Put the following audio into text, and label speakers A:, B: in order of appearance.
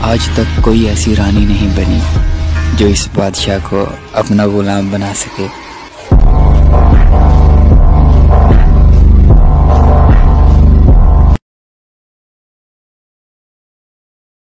A: आज तक कोई ऐसी रानी नहीं बनी जो इस बादशाह को अपना गुलाम बना सके।